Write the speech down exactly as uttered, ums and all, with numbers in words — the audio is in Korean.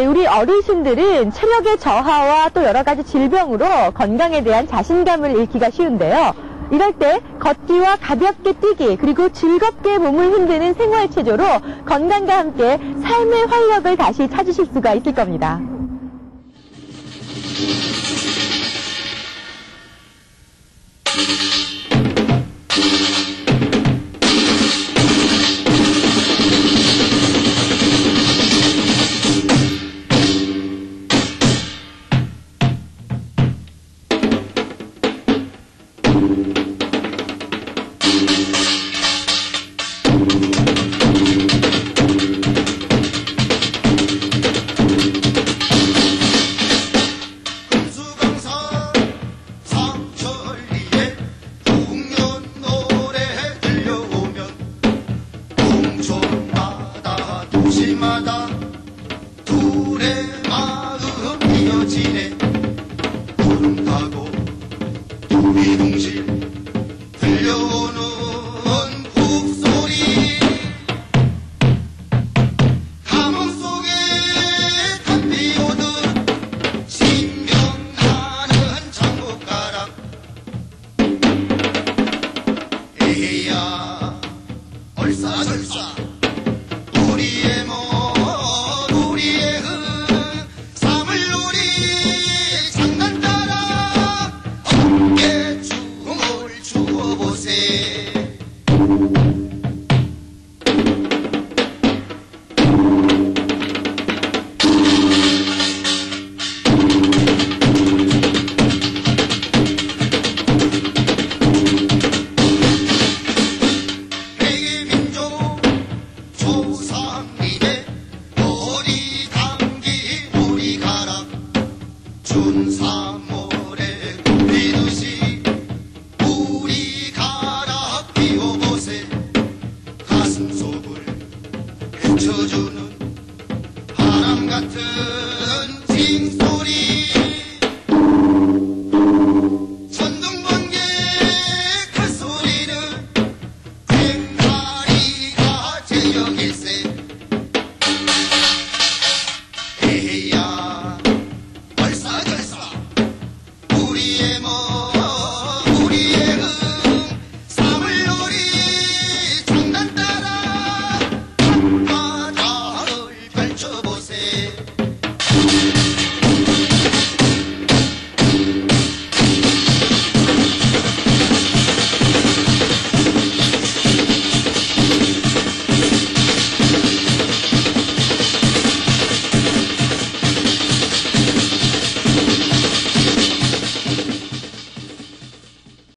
네, 우리 어르신들은 체력의 저하와 또 여러 가지 질병으로 건강에 대한 자신감을 잃기가 쉬운데요. 이럴 때 걷기와 가볍게 뛰기 그리고 즐겁게 몸을 흔드는 생활체조로 건강과 함께 삶의 활력을 다시 찾으실 수가 있을 겁니다. 도시마다 둘의 마음 이어지네. 구름 타고 두리둥실 들려오는 북소리. 감흥 속에 담비 오듯 신명나는 장곡가락. 에헤야 얼싸절싸 우리의 몸 우리의 흥 삶을 우리 장난 따라 어깨